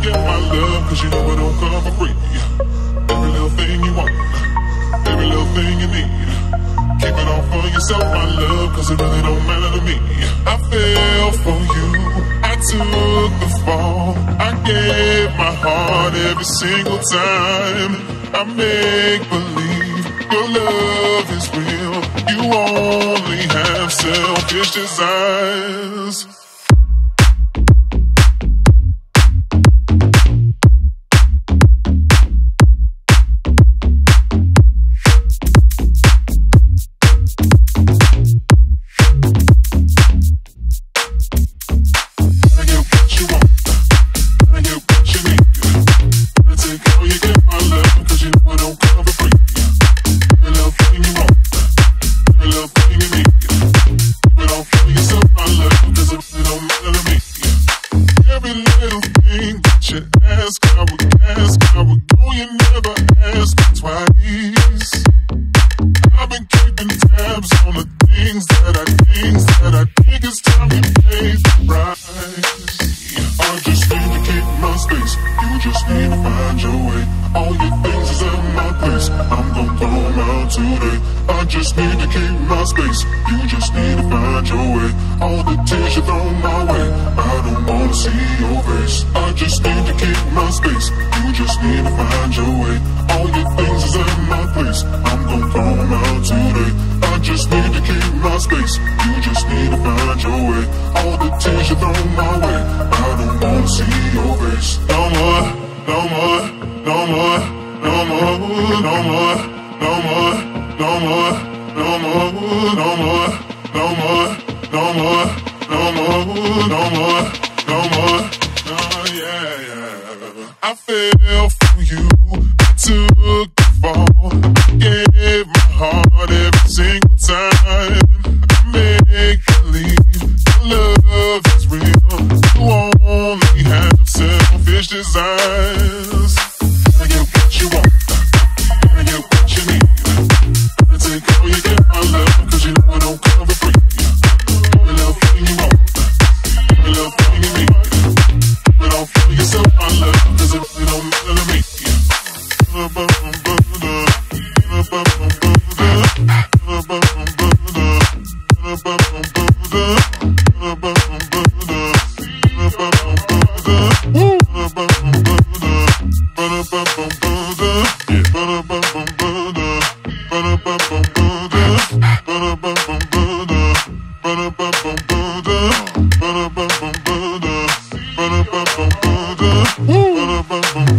get my love, cause you know it don't come for free. Every little thing you want, every little thing you need, keep it all for yourself, my love, cause it really don't matter to me. I fell for you, I took the fall, I gave my heart every single time. I make believe your love is real, you only have selfish desires. Woo!